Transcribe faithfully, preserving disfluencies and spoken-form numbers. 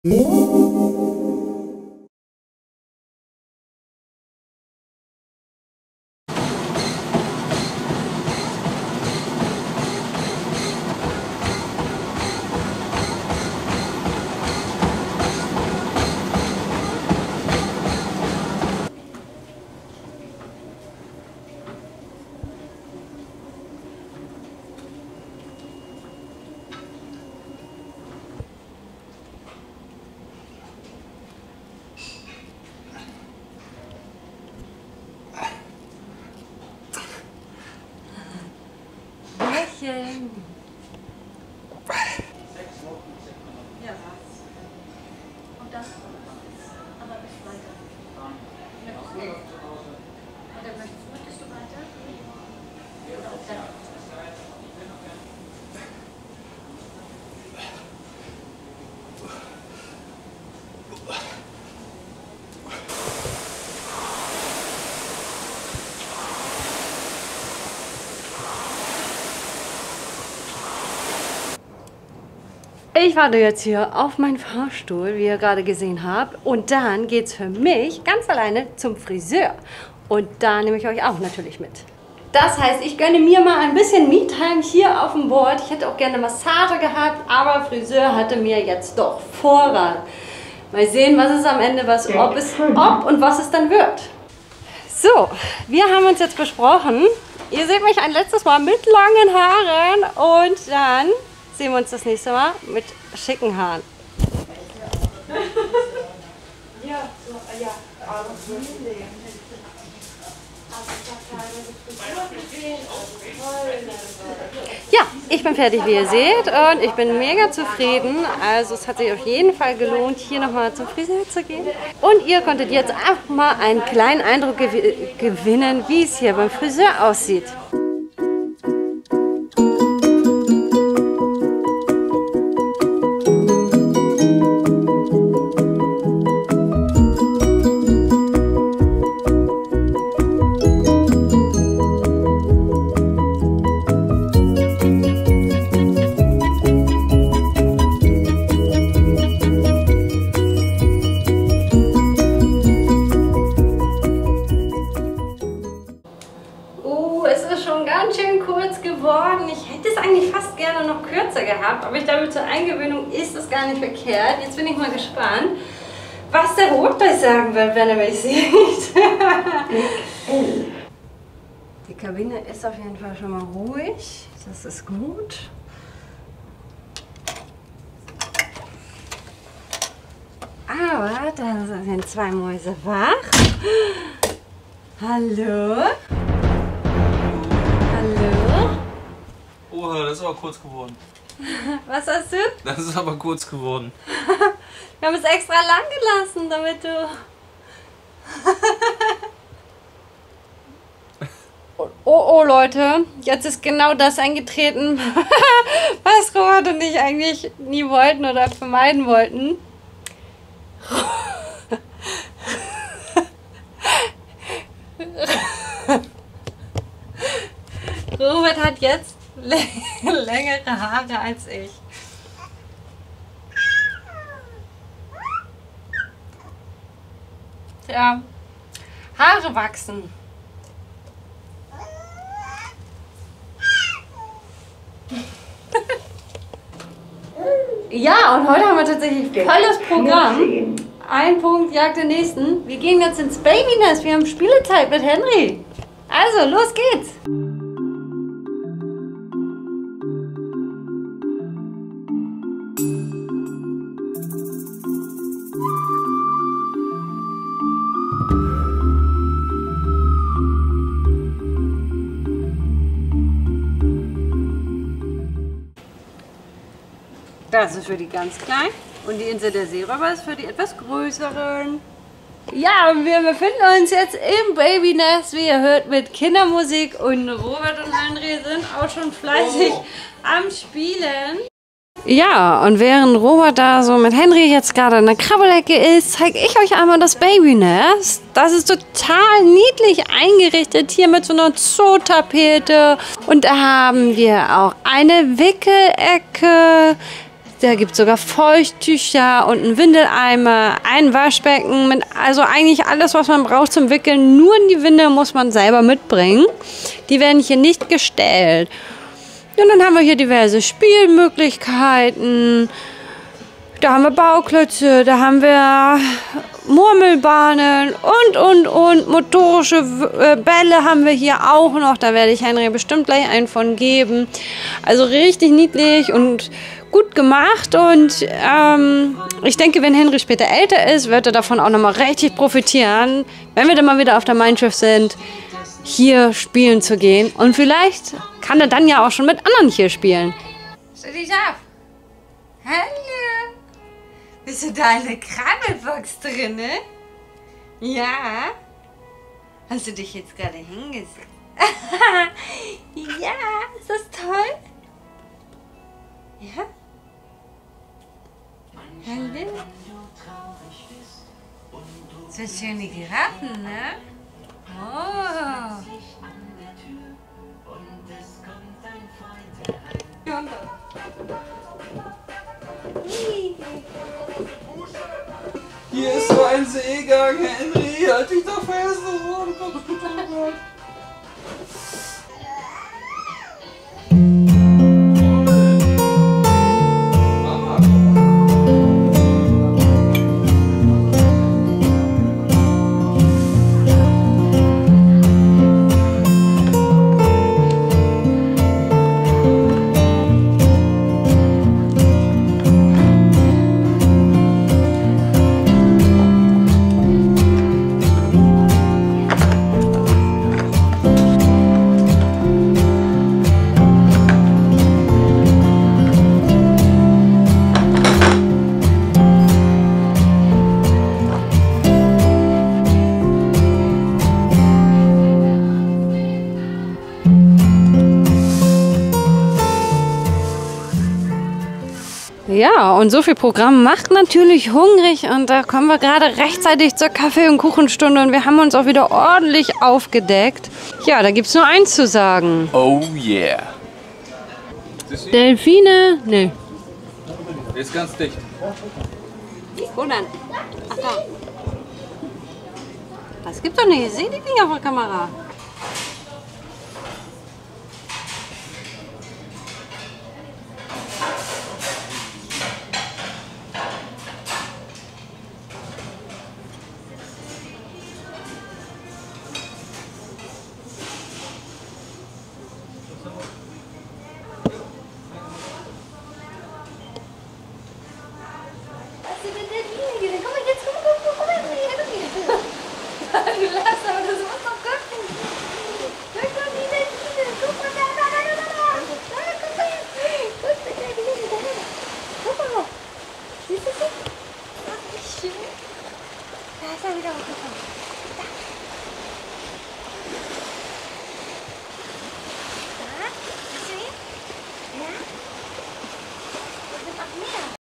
Lächeln. Ja, was? Und das? Aber bis weiter. Okay. Und dann möchtest, möchtest du weiter? Oder ob dann? Ich warte jetzt hier auf meinen Fahrstuhl, wie ihr gerade gesehen habt. Und dann geht es für mich ganz alleine zum Friseur. Und da nehme ich euch auch natürlich mit. Das heißt, ich gönne mir mal ein bisschen Me-Time hier auf dem Board. Ich hätte auch gerne Massage gehabt, aber Friseur hatte mir jetzt doch Vorrang. Mal sehen, was es am Ende, was, ob, es, ob und was es dann wird. So, wir haben uns jetzt besprochen. Ihr seht mich ein letztes Mal mit langen Haaren und dann sehen wir uns das nächste Mal mit schicken Haaren. Ja, ich bin fertig, wie ihr seht, und ich bin mega zufrieden. Also es hat sich auf jeden Fall gelohnt, hier nochmal zum Friseur zu gehen. Und ihr konntet jetzt einfach mal einen kleinen Eindruck gew gewinnen, wie es hier beim Friseur aussieht. Ich hätte es eigentlich fast gerne noch kürzer gehabt, aber ich glaube, zur Eingewöhnung ist es gar nicht verkehrt. Jetzt bin ich mal gespannt, was der Robert gleich sagen wird, wenn er mich sieht. Die Kabine ist auf jeden Fall schon mal ruhig. Das ist gut. Aber da sind zwei Mäuse wach. Hallo? Hallo? Oha, das ist aber kurz geworden. Was hast du? Das ist aber kurz geworden. Wir haben es extra lang gelassen, damit du... oh, oh, Leute, jetzt ist genau das eingetreten, was Robert und ich eigentlich nie wollten oder vermeiden wollten. Robert hat jetzt längere Haare als ich. Tja, Haare wachsen. Ja, und heute haben wir tatsächlich volles Programm. Ein Punkt jagt den nächsten. Wir gehen jetzt ins Babynest. Wir haben Spielezeit mit Henry. Also, los geht's. Das ist für die ganz Kleinen und die Insel der Seeräuber ist für die etwas Größeren. Ja, und wir befinden uns jetzt im Babynest, wie ihr hört, mit Kindermusik, und Robert und Henry sind auch schon fleißig am Spielen. Ja, und während Robert da so mit Henry jetzt gerade in der Krabbelecke ist, zeige ich euch einmal das Babynest. Das ist total niedlich eingerichtet, hier mit so einer Zootapete. Und da haben wir auch eine Wickelecke. Da gibt es sogar Feuchttücher und einen Windeleimer, ein Waschbecken, mit also eigentlich alles, was man braucht zum Wickeln. Nur in die Windel muss man selber mitbringen. Die werden hier nicht gestellt. Und dann haben wir hier diverse Spielmöglichkeiten. Da haben wir Bauklötze, da haben wir Murmelbahnen und, und, und. Motorische Bälle haben wir hier auch noch. Da werde ich Henry bestimmt gleich einen von geben. Also richtig niedlich und gut gemacht. Und ähm, ich denke, wenn Henry später älter ist, wird er davon auch nochmal richtig profitieren, wenn wir dann mal wieder auf der Mein Schiff sind, hier spielen zu gehen. Und vielleicht kann er dann ja auch schon mit anderen hier spielen. Stell dich auf. Hallo. Bist du da eine Krabbelbox drin, ne? Ja. Hast du dich jetzt gerade hingesetzt? Ja, ist das toll? Ja? Hallo. So schöne Giraffen, ne? Oh. Hier ist so ein Seegang, Henry. Halt dich doch fest. Oh Gott, oh Gott. Ja, und so viel Programm macht natürlich hungrig und da kommen wir gerade rechtzeitig zur Kaffee- und Kuchenstunde und wir haben uns auch wieder ordentlich aufgedeckt. Ja, da gibt's nur eins zu sagen. Oh yeah. Delfine? Nee. Der ist ganz dicht. Wo denn? Ach da. Das gibt's doch nicht. Ich sehe die Dinger auf der Kamera. Da ist er wieder hochgekommen.